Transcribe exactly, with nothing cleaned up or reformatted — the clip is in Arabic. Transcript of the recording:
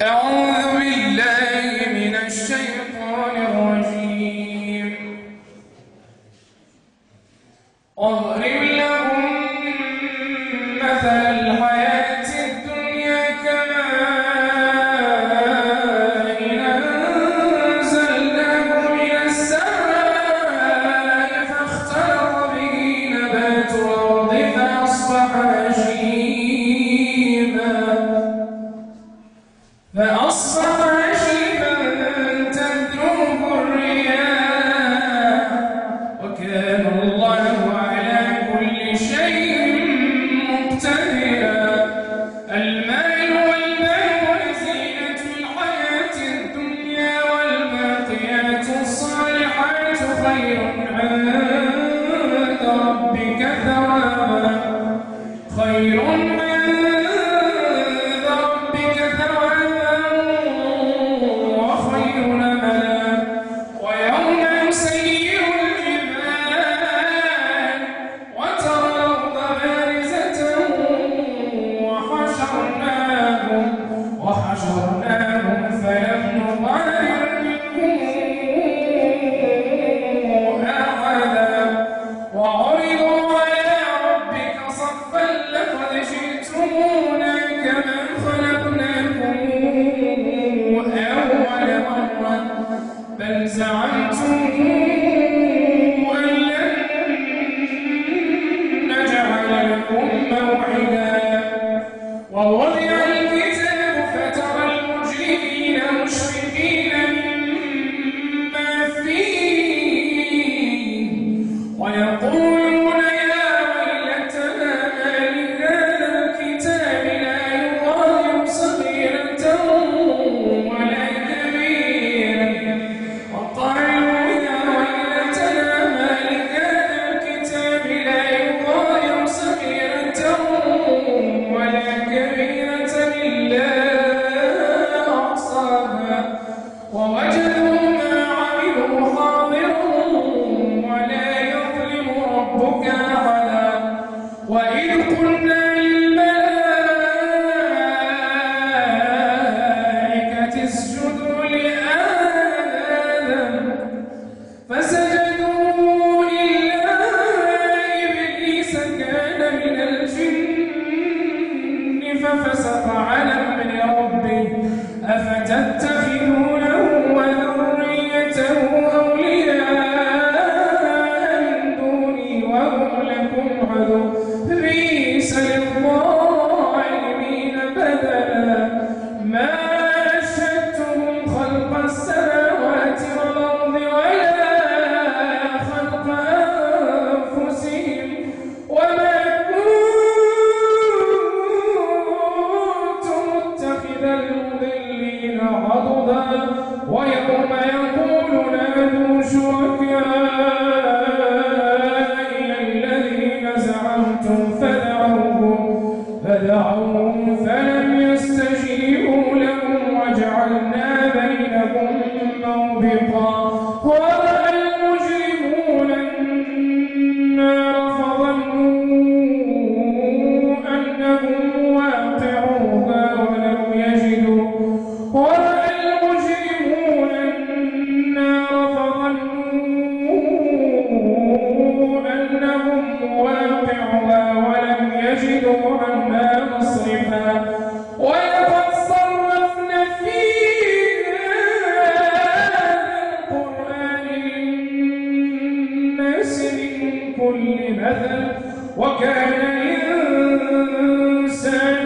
أعوذ بالله من الشيطان الرجيم. واضرب لهم مثل الحياة الدنيا كماء أنزلناه من السماء فاختلط به نبات الأرض فأصبح هشيما فأصبح هشيما تذروه الرياح وكان الله على كل شيء مقتدرا. المال والبنون زينة الحياة الدنيا والباقيات الصالحات خير عند ربك ثوابا خير وحشرناهم فلم نغادر منهم أحدا وعرضوا على ربك صفا لقد جئتمونا كما خلقناكم أول مرة بل زعمتم أن لن نجعل لكم موعدا. ووضع الكتاب فترى المجرمين مشفقين مما فيه ويقولون يا ويلتنا ما لهذا الكتاب لا يغادر صغيرة ولا كبيرة وقالوا يا ويلتنا ما لهذا الكتاب لا يغادر صغيرة ولا كبيرة إلا أحصاها ووجدوا ما عملوا حاضرا ولا يظلم ربك أحدا. وإذ قلنا للملائكة اسجدوا لآدم فسجدوا إلا إبليس كان من الجن ففسق عن أمر ربه أفتتخذونه وذريته أولياء من دوني وهم لكم عدو بئس للظالمين بدلا. ما أشهدتهم خلق السماوات والأرض ولا خلق أنفسهم وما ويوم يقول نادوا شركائي الذين زعمتم فدعوهم فدعوهم فلم يستجيبوا لهم وجعلنا بينهم موبقا. ورأى المجرمون النار فظنوا أنهم واقعوها ولم يجدوا عنها مصرفا. ولقد صرفنا في هذا القرآن للناس من كل مثل وكان الإنسان